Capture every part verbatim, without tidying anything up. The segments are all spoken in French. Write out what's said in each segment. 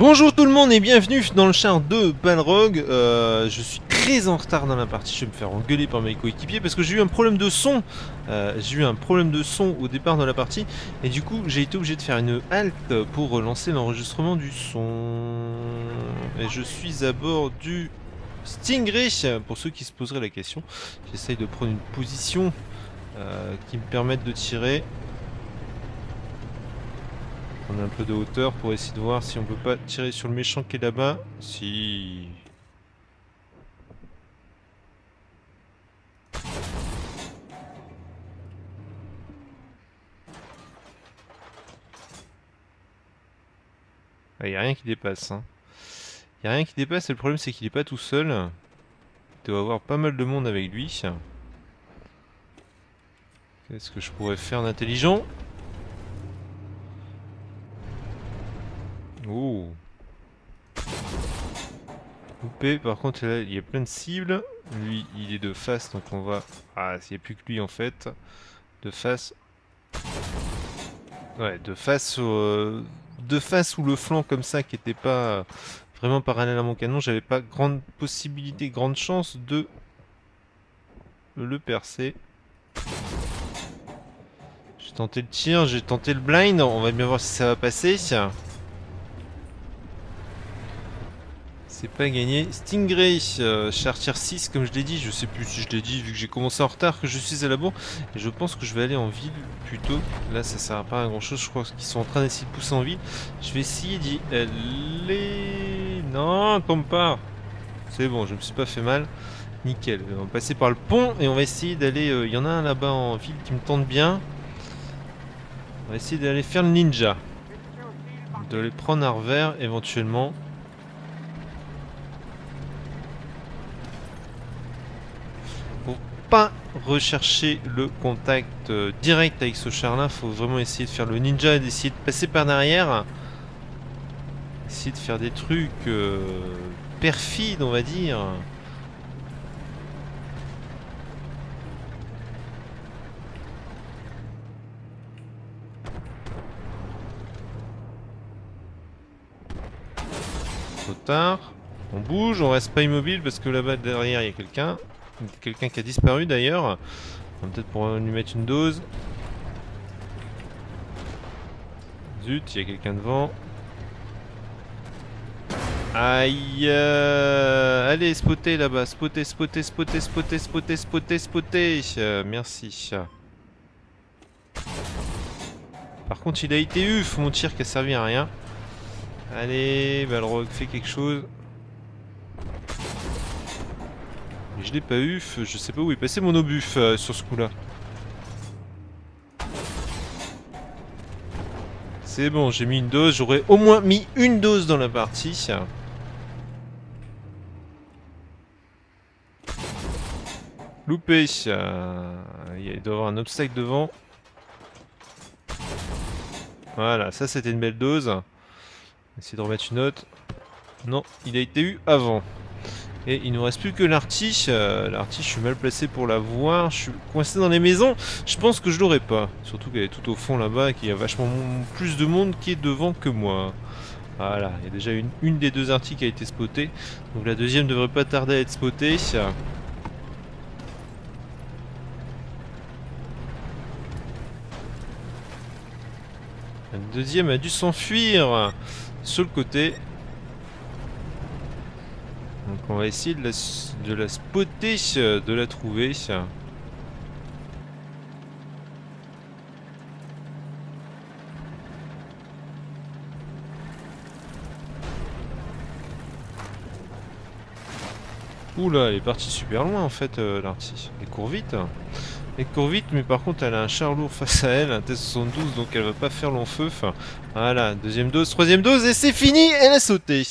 Bonjour tout le monde et bienvenue dans le char de Balrog. euh, Je suis très en retard dans la partie, je vais me faire engueuler par mes coéquipiers parce que j'ai eu un problème de son. euh, J'ai eu un problème de son au départ de la partie et du coup j'ai été obligé de faire une halte pour relancer l'enregistrement du son. Et je suis à bord du Stingray, pour ceux qui se poseraient la question. J'essaye de prendre une position euh, qui me permette de tirer. On a un peu de hauteur pour essayer de voir si on peut pas tirer sur le méchant qui est là-bas. Si. Il n'y a rien qui dépasse. Hein. Il n'y a rien qui dépasse et le problème c'est qu'il est pas tout seul. Il doit avoir pas mal de monde avec lui. Qu'est-ce que je pourrais faire d'intelligent? Oh. Loupé, par contre là, il y a plein de cibles. Lui il est de face donc on va... Ah, il n'y a plus que lui en fait. De face. Ouais, de face au... euh, de face ou le flanc comme ça qui était pas vraiment parallèle à mon canon, j'avais pas grande possibilité, grande chance de le percer. J'ai tenté le tir, j'ai tenté le blind, on va bien voir si ça va passer. C'est pas gagné. Stingray, euh, Chartier six, comme je l'ai dit, je sais plus si je l'ai dit vu que j'ai commencé en retard, que je suis à la bourre. Et je pense que je vais aller en ville plutôt. Là, ça sert à pas à grand chose, je crois qu'ils sont en train d'essayer de pousser en ville. Je vais essayer d'y aller. Non, tombe pas. C'est bon, je me suis pas fait mal. Nickel. On va passer par le pont et on va essayer d'aller. Il euh, y en a un là-bas en ville qui me tente bien. On va essayer d'aller faire le ninja. De les prendre à revers éventuellement. Pas rechercher le contact euh, direct avec ce char là, faut vraiment essayer de faire le ninja et d'essayer de passer par derrière, essayer de faire des trucs euh, perfides on va dire. Trop tard, on bouge, on reste pas immobile parce que là-bas derrière il y a quelqu'un. Quelqu'un qui a disparu d'ailleurs. On va peut-être pouvoir lui mettre une dose. Zut, il y a quelqu'un devant. Aïe euh, allez, spotter là-bas. Spotter, spotter, spotter, spotter, spotter, spotter, spotter. Euh, merci. Par contre, il a été uf, mon tir qui a servi à rien. Allez, Balrog, fais quelque chose. Je l'ai pas eu, je sais pas où est passé mon obus euh, sur ce coup là. C'est bon, j'ai mis une dose, j'aurais au moins mis une dose dans la partie. Loupé, euh, il doit y avoir un obstacle devant. Voilà, ça c'était une belle dose. Essayer de remettre une autre. Non, il a été eu avant. Et il nous reste plus que l'arty. Euh, l'arty, je suis mal placé pour la voir. Je suis coincé dans les maisons. Je pense que je l'aurai pas. Surtout qu'elle est tout au fond là-bas et qu'il y a vachement plus de monde qui est devant que moi. Voilà, il y a déjà une, une des deux arty qui a été spotée. Donc la deuxième devrait pas tarder à être spotée. La deuxième a dû s'enfuir sur le côté. Donc on va essayer de la, de la spotter, de la trouver. Oula, elle est partie super loin en fait, euh, l'arty. Elle court vite. Elle court vite, mais par contre elle a un char lourd face à elle, un T soixante-douze, donc elle va pas faire long feu. Enfin, voilà, deuxième dose, troisième dose, et c'est fini, elle a sauté.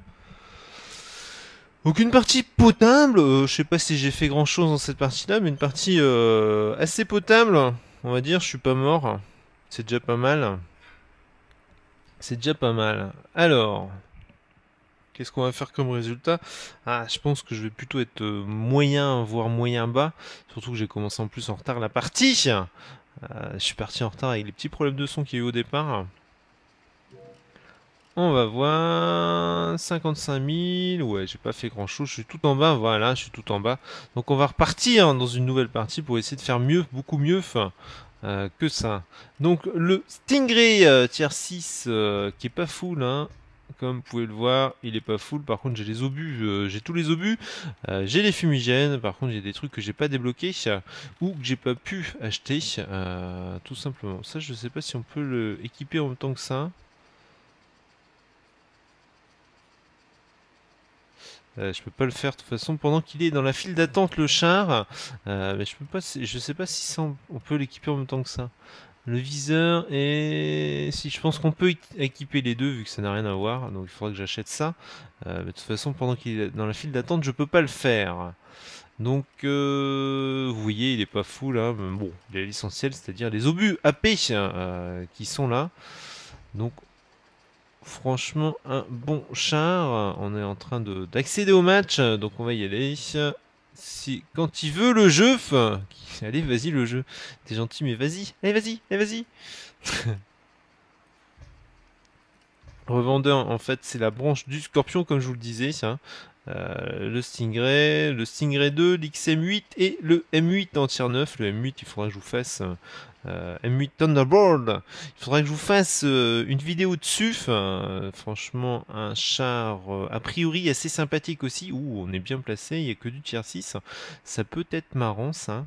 Donc une partie potable, euh, je sais pas si j'ai fait grand chose dans cette partie là, mais une partie euh, assez potable, on va dire, je suis pas mort, c'est déjà pas mal. C'est déjà pas mal. Alors, qu'est-ce qu'on va faire comme résultat? Ah, je pense que je vais plutôt être euh, moyen, voire moyen bas, surtout que j'ai commencé en plus en retard la partie. Euh, je suis parti en retard avec les petits problèmes de son qu'il y a eu au départ. On va voir... cinquante-cinq mille... Ouais, j'ai pas fait grand chose, je suis tout en bas, voilà, je suis tout en bas. Donc on va repartir dans une nouvelle partie pour essayer de faire mieux, beaucoup mieux euh, que ça. Donc le Stingray euh, tier six euh, qui est pas full, hein. Comme vous pouvez le voir, il est pas full. Par contre, j'ai les obus, euh, j'ai tous les obus. Euh, j'ai les fumigènes. Par contre, j'ai des trucs que j'ai pas débloqués ou que j'ai pas pu acheter, euh, tout simplement. Ça, je sais pas si on peut le équiper en même temps que ça. Euh, je peux pas le faire de toute façon pendant qu'il est dans la file d'attente le char. Euh, mais je peux pas, je sais pas si ça, on peut l'équiper en même temps que ça. Le viseur et si je pense qu'on peut équiper les deux vu que ça n'a rien à voir, donc il faudra que j'achète ça. Euh, mais de toute façon pendant qu'il est dans la file d'attente je peux pas le faire. Donc euh, vous voyez il est pas fou là, mais bon il est l'essentiel, c'est-à-dire les obus A P euh, qui sont là. Donc franchement un bon char, on est en train d'accéder au match, donc on va y aller. Si, quand il veut le jeu, allez vas-y le jeu, t'es gentil mais vas-y, allez vas-y, allez vas-y. Revendeur en fait c'est la branche du Scorpion comme je vous le disais, ça. Euh, le Stingray, le Stingray deux, l'X M huit et le M huit en tier neuf. Le M huit il faudra que je vous fasse euh, M huit Thunderbolt, il faudra que je vous fasse euh, une vidéo dessus. Euh, franchement un char euh, a priori assez sympathique aussi. Ouh on est bien placé, il n'y a que du tier six, ça peut être marrant ça.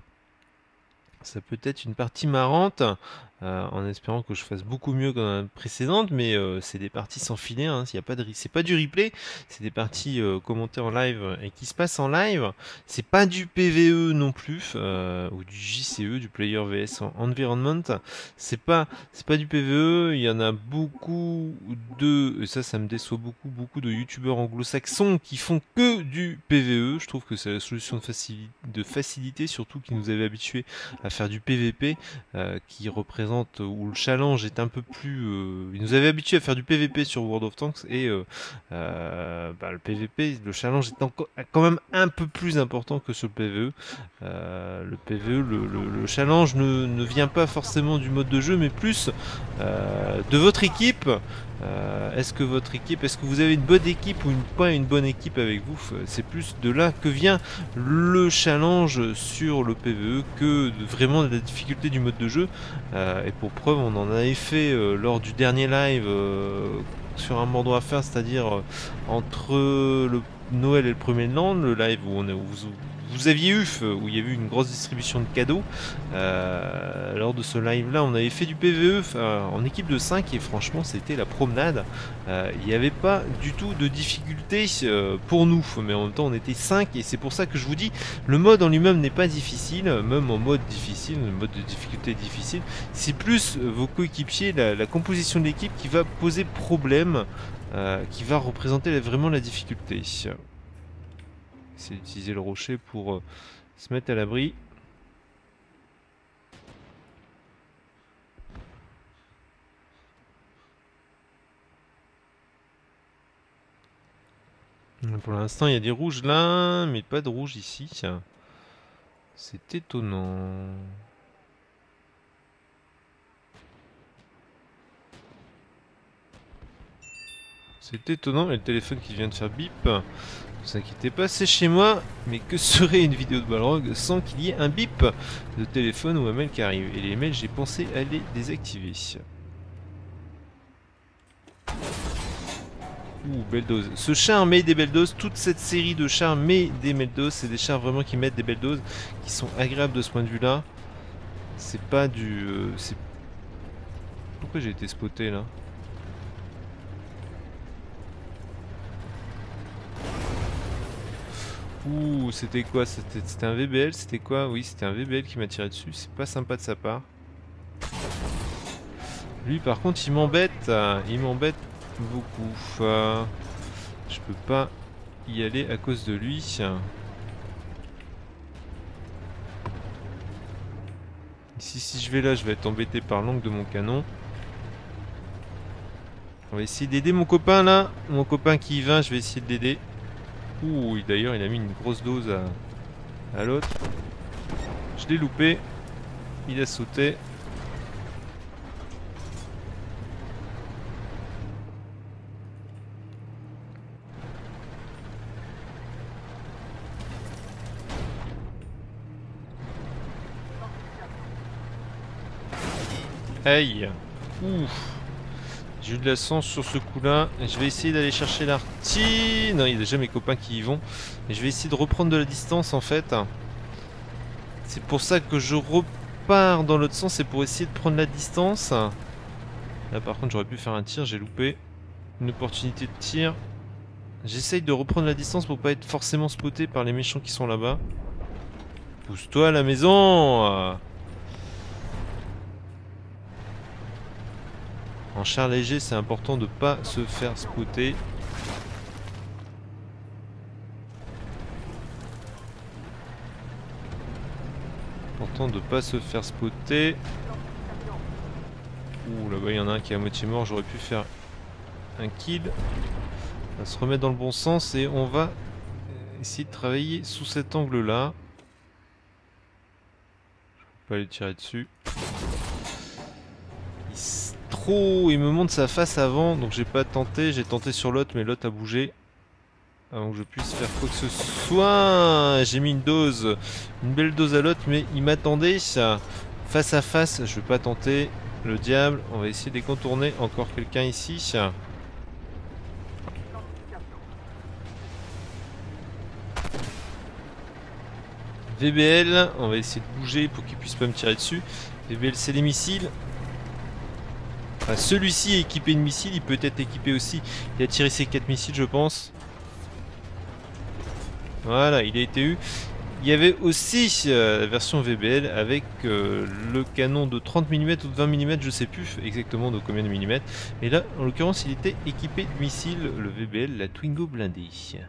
Ça peut être une partie marrante, euh, en espérant que je fasse beaucoup mieux que dans la précédente, mais euh, c'est des parties sans filet, hein, y a pas de, c'est pas du replay, c'est des parties euh, commentées en live et qui se passent en live. C'est pas du P V E non plus, euh, ou du J C E, du Player V S Environment. C'est pas, c'est pas du P V E. Il y en a beaucoup de, et ça, ça me déçoit beaucoup, beaucoup de youtubeurs anglo-saxons qui font que du P V E. Je trouve que c'est la solution de, facili de facilité, surtout qui nous avait habitués à faire du P V P, euh, qui représente, où le challenge est un peu plus... Euh, il nous avait habitué à faire du P V P sur World of Tanks, et euh, euh, bah, le P V P, le challenge est encore, quand même un peu plus important que sur le P V E. Euh, le P V E, le, le, le challenge ne, ne vient pas forcément du mode de jeu, mais plus euh, de votre équipe. Euh, est-ce que votre équipe, est-ce que vous avez une bonne équipe ou une, pas une bonne équipe avec vous? C'est plus de là que vient le challenge sur le P V E que de, vraiment de la difficulté du mode de jeu. Euh, et pour preuve, on en avait fait euh, lors du dernier live euh, sur un mordant à faire, c'est-à-dire euh, entre le Noël et le premier de l'an, le live où, on est, où vous, vous aviez eu, où il y avait eu une grosse distribution de cadeaux. Euh, lors de ce live là on avait fait du P V E euh, en équipe de cinq et franchement c'était la promenade. Euh, il n'y avait pas du tout de difficulté euh, pour nous, mais en même temps on était cinq et c'est pour ça que je vous dis le mode en lui-même n'est pas difficile, même en mode difficile, le mode de difficulté difficile, c'est plus euh, vos coéquipiers, la, la composition de l'équipe qui va poser problème, euh, qui va représenter la, vraiment la difficulté. C'est d'utiliser le rocher pour euh, se mettre à l'abri. Pour l'instant, il y a des rouges là, mais pas de rouge ici. C'est étonnant. C'est étonnant, et le téléphone qui vient de faire bip. Ne vous inquiétez pas, c'est chez moi. Mais que serait une vidéo de Balrog sans qu'il y ait un bip de téléphone ou un mail qui arrive? Et les mails, j'ai pensé à les désactiver. Ouh, belle dose. Ce char met des belles doses. Toute cette série de chars met des belles doses. C'est des chars vraiment qui mettent des belles doses, qui sont agréables de ce point de vue-là. C'est pas du... Euh, c'est... Pourquoi j'ai été spoté là? Ouh, c'était quoi? C'était un V B L? C'était quoi? Oui, c'était un V B L qui m'a tiré dessus. C'est pas sympa de sa part. Lui, par contre, il m'embête. Il m'embête beaucoup. Euh, je peux pas y aller à cause de lui. Ici, si je vais là, je vais être embêté par l'angle de mon canon. On va essayer d'aider mon copain là. Mon copain qui y va, je vais essayer de l'aider. Ouh, d'ailleurs, il a mis une grosse dose à, à l'autre. Je l'ai loupé. Il a sauté. Aïe. Ouf. J'ai eu de la chance sur ce coup-là. Je vais essayer d'aller chercher l'arty. Non, il y a déjà mes copains qui y vont. Et je vais essayer de reprendre de la distance en fait. C'est pour ça que je repars dans l'autre sens. C'est pour essayer de prendre la distance. Là par contre j'aurais pu faire un tir. J'ai loupé une opportunité de tir. J'essaye de reprendre la distance pour pas être forcément spoté par les méchants qui sont là-bas. Pousse-toi à la maison. En char léger, c'est important de pas se faire spotter. Important de pas se faire spotter. Ouh, là-bas il y en a un qui est à moitié mort. J'aurais pu faire un kill. On va se remettre dans le bon sens et on va essayer de travailler sous cet angle-là. Je peux pas aller tirer dessus. Il trop, il me montre sa face avant, donc j'ai pas tenté. J'ai tenté sur l'autre, mais l'autre a bougé avant que je puisse faire quoi que ce soit. J'ai mis une dose, une belle dose à l'autre, mais il m'attendait. Face à face, je vais pas tenter. Le diable, on va essayer de les contourner. Encore quelqu'un ici. V B L, on va essayer de bouger pour qu'il puisse pas me tirer dessus. V B L, c'est les missiles. Enfin, celui-ci est équipé de missiles, il peut être équipé aussi. Il a tiré ses quatre missiles, je pense. Voilà, il a été eu. Il y avait aussi euh, la version V B L avec euh, le canon de trente millimètres ou de vingt millimètres, je sais plus exactement de combien de millimètres. Mais là, en l'occurrence, il était équipé de missiles, le V B L, la Twingo blindée.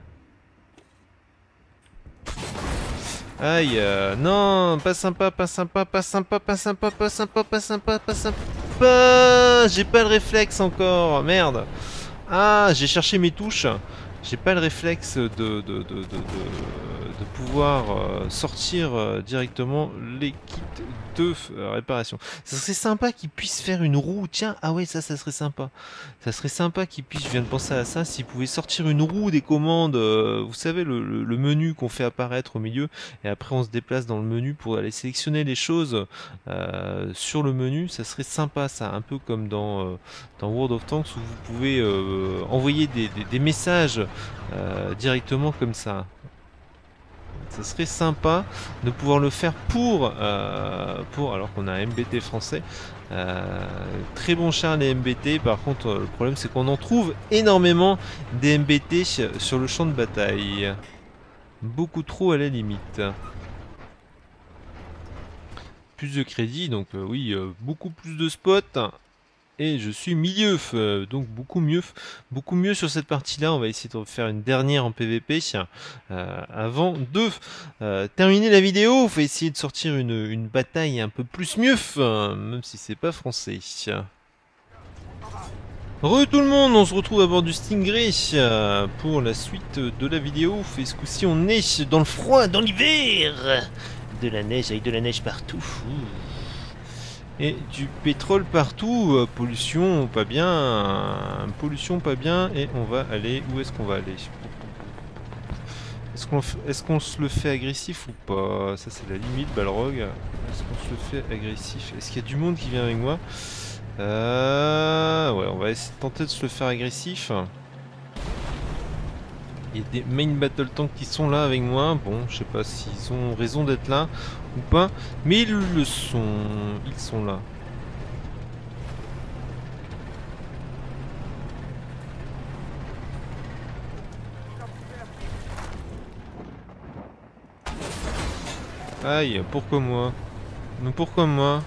Aïe, euh, non, pas sympa, pas sympa, pas sympa, pas sympa, pas sympa, pas sympa, pas sympa. J'ai pas le réflexe encore, merde. Ah, j'ai cherché mes touches. J'ai pas le réflexe de, de, de, de, de, de pouvoir euh, sortir euh, directement les kits de euh, réparation. Ça serait sympa qu'ils puissent faire une roue. Tiens, ah ouais, ça, ça serait sympa. Ça serait sympa qu'ils puissent, je viens de penser à ça, s'ils pouvaient sortir une roue des commandes. Euh, vous savez, le, le, le menu qu'on fait apparaître au milieu. Et après, on se déplace dans le menu pour aller sélectionner les choses euh, sur le menu. Ça serait sympa, ça. Un peu comme dans, euh, dans World of Tanks où vous pouvez euh, envoyer des, des, des messages Euh, directement comme ça. Ça serait sympa de pouvoir le faire pour, euh, pour alors qu'on a un M B T français. Euh, très bon char les M B T, par contre euh, le problème c'est qu'on en trouve énormément des M B T sur le champ de bataille. Beaucoup trop à la limite. Plus de crédit, donc euh, oui, euh, beaucoup plus de spots. Et je suis milieu, euh, donc beaucoup mieux, beaucoup mieux sur cette partie-là. On va essayer de faire une dernière en P V P euh, avant de euh, terminer la vidéo. On va essayer de sortir une, une bataille un peu plus mieux, euh, même si c'est pas français. Re tout le monde, on se retrouve à bord du Stingray euh, pour la suite de la vidéo. Et ce coup-ci, on est dans le froid, dans l'hiver, de la neige avec de la neige partout. Ouh. Et du pétrole partout, euh, pollution pas bien, euh, pollution pas bien, et on va aller, où est-ce qu'on va aller? Est-ce qu'on est-ce qu'on se le fait agressif ou pas? Ça c'est la limite, Balrog. Est-ce qu'on se le fait agressif? Est-ce qu'il y a du monde qui vient avec moi? euh, Ouais, on va essayer de tenter de se le faire agressif. Il y a des main battle tanks qui sont là avec moi. Bon, je sais pas s'ils ont raison d'être là ou pas, mais ils le sont. Ils sont là. Aïe, pourquoi moi? Mais pourquoi moi?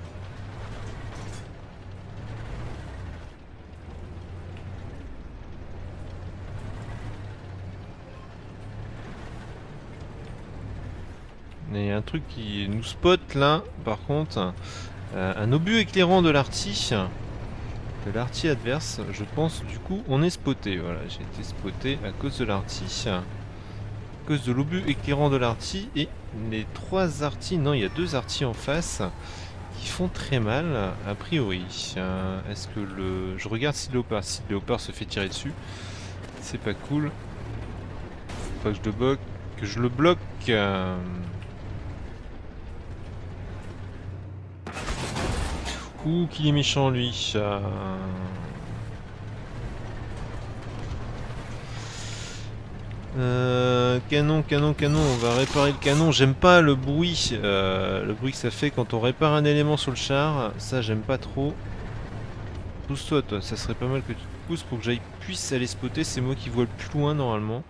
Il y a un truc qui nous spot là, par contre, euh, un obus éclairant de l'arty, de l'arty adverse, je pense, du coup, on est spoté. Voilà, j'ai été spoté à cause de l'arty, à cause de l'obus éclairant de l'arty, et les trois arty, non, il y a deux arty en face qui font très mal, a priori. Euh, Est-ce que le... Je regarde si le léopard, si le léopard se fait tirer dessus, c'est pas cool. Faut pas que je le bloque, que je le bloque. Euh... Ouh, qu'il est méchant lui. Euh... Euh, canon, canon, canon, on va réparer le canon. J'aime pas le bruit, euh, le bruit que ça fait quand on répare un élément sur le char. Ça, j'aime pas trop. Pousse-toi, toi, ça serait pas mal que tu te pousses pour que j'aille puisse aller spotter. C'est moi qui vois le plus loin normalement.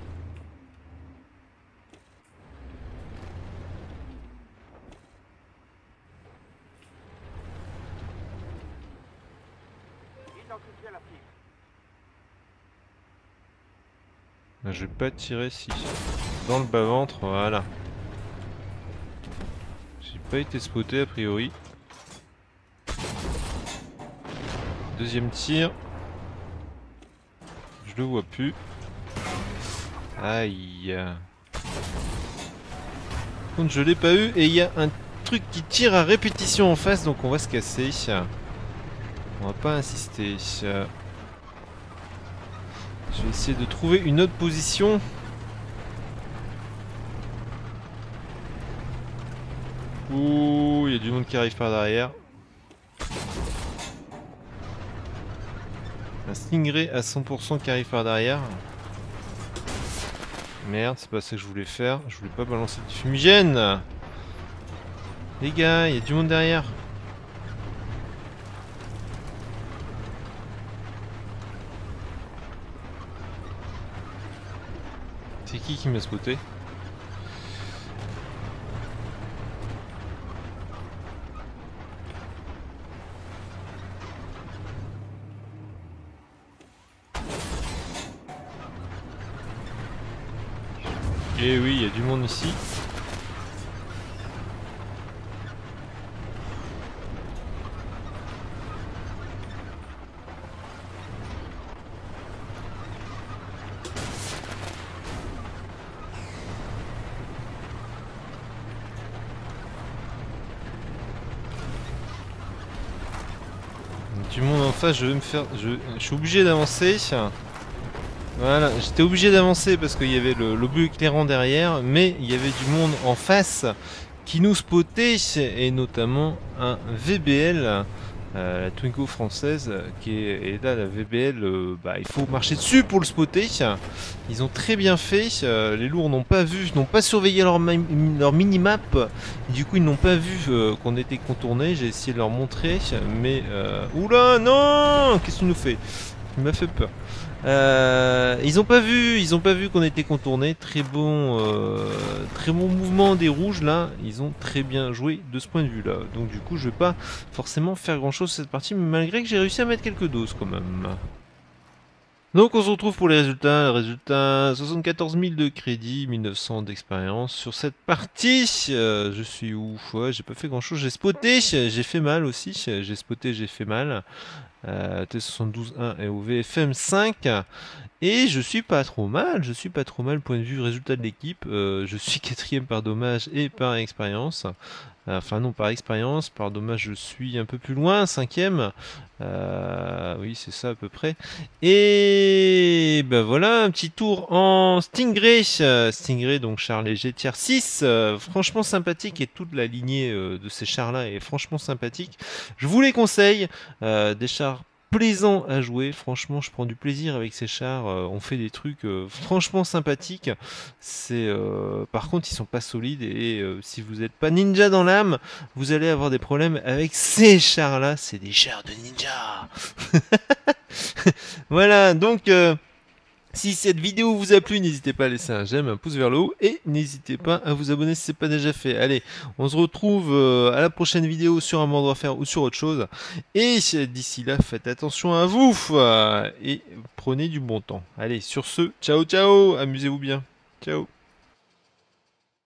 Je vais pas tirer si. Dans le bas-ventre, voilà. J'ai pas été spoté a priori. Deuxième tir. Je le vois plus. Aïe. Par contre, je l'ai pas eu et il y a un truc qui tire à répétition en face, donc on va se casser. On va pas insister. Je vais essayer de trouver une autre position. Ouh, il y a du monde qui arrive par derrière. Un Stingray à cent pour cent qui arrive par derrière. Merde, c'est pas ça que je voulais faire. Je voulais pas balancer du fumigène. Les gars, il y a du monde derrière. C'est qui qui m'a spoté? Eh oui, il y a du monde ici. Du monde en face, je vais me faire... Je, je suis obligé d'avancer. Voilà, j'étais obligé d'avancer parce qu'il y avait l'obus éclairant derrière, mais il y avait du monde en face qui nous spottait, et notamment un V B L, euh, la Twingo française, qui est, et là la V B L, euh, bah, il faut marcher dessus pour le spotter. Ils ont très bien fait, euh, les lourds n'ont pas vu, n'ont pas surveillé leur, leur minimap, du coup ils n'ont pas vu euh, qu'on était contourné. J'ai essayé de leur montrer, mais... Euh... Oula, non! Qu'est-ce que tu nous fais? Il m'a fait peur. Euh, ils ont pas vu, ils ont pas vu qu'on était contourné. Très bon, euh, très bon mouvement des rouges là. Ils ont très bien joué de ce point de vue là. Donc du coup, je vais pas forcément faire grand chose cette partie, mais malgré que j'ai réussi à mettre quelques doses quand même. Donc on se retrouve pour les résultats. Le résultat, soixante-quatorze mille de crédit, mille neuf cents d'expérience sur cette partie. Euh, je suis ouf, ouais, j'ai pas fait grand chose. J'ai spoté, j'ai fait mal aussi. J'ai spoté, j'ai fait mal. Euh, T soixante-douze un et au V F M cinq. Et je suis pas trop mal, je suis pas trop mal point de vue résultat de l'équipe. Euh, je suis quatrième par dommage et par expérience. Enfin non, par expérience, par dommage je suis un peu plus loin, cinquième. Euh, oui, c'est ça à peu près. Et ben voilà, un petit tour en Stingray. Stingray, donc char léger tiers six. Euh, franchement sympathique, et toute la lignée euh, de ces chars-là est franchement sympathique. Je vous les conseille, euh, des chars plaisant à jouer. Franchement, je prends du plaisir avec ces chars. Euh, on fait des trucs euh, franchement sympathiques. C'est euh, par contre, ils sont pas solides, et euh, si vous n'êtes pas ninja dans l'âme, vous allez avoir des problèmes avec ces chars là. C'est des chars de ninja. Voilà, donc euh, si cette vidéo vous a plu, n'hésitez pas à laisser un j'aime, un pouce vers le haut, et n'hésitez pas à vous abonner si ce n'est pas déjà fait. Allez, on se retrouve euh, à la prochaine vidéo sur un mode à faire ou sur autre chose. Et d'ici là, faites attention à vous euh, et prenez du bon temps. Allez, sur ce, ciao ciao, amusez-vous bien. Ciao.